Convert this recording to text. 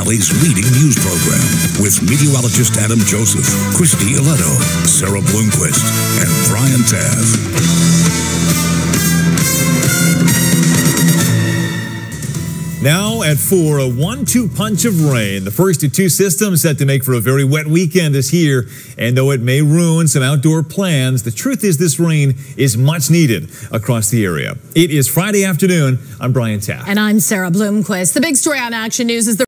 Valley's leading news program with meteorologist Adam Joseph, Christy Aletto, Sarah Bloomquist, and Brian Taff. Now at 4, a 1-2 punch of rain. The first of two systems set to make for a very wet weekend this year. And though it may ruin some outdoor plans, the truth is this rain is much needed across the area. It is Friday afternoon. I'm Brian Taff. And I'm Sarah Bloomquist. The big story on Action News is the